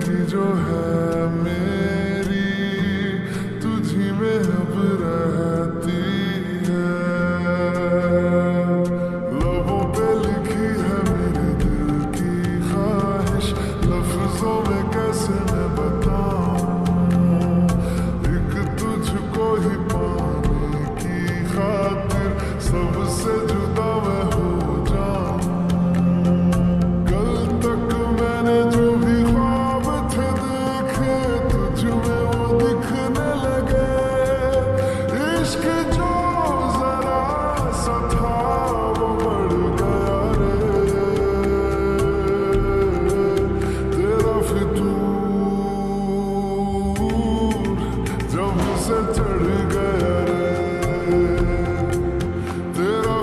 जिंदगी जो है मेरी तुझी में अब रहती है। लबों पे लिखी है मेरे दिल की ख्वाहिश, लफ्जों में कैसे मैं बताऊं। एक तुझको ही पाने की खातिर सबसे जुदा मैं हो जाऊं। कल तक मैंने जो भी ख्वाब थे देखे तुझ में वो दिखने लगे। इश्क जो जरा सा था वो बढ़ गया रे। तेरा फितूर जब से चढ़ गया रे। तेरा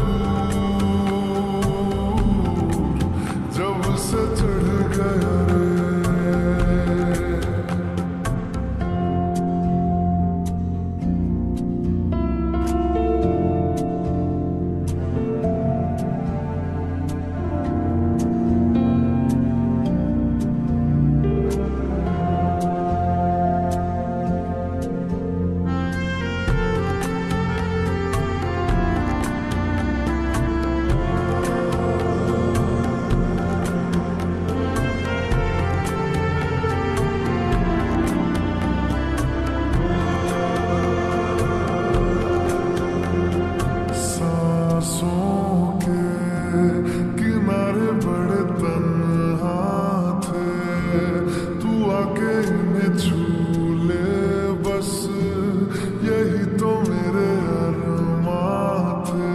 फितूर जब से चढ़ गया रे। सांसों के किनारे बड़े तन्हा थे, तू आके इन्हें छू ले बस यही तो मेरे अरमां थे।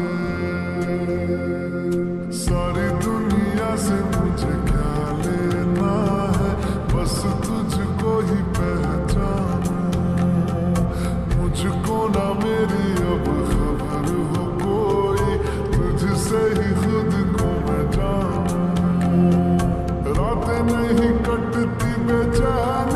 सारी दुनिया से मुझे क्या लेना है, बस तुझको ही पहचानूं। मुझको ना मेरी अब खबर हो कोई, तुझसे ही खुद को मैं जानूं। रातें नहीं कटती बेचैन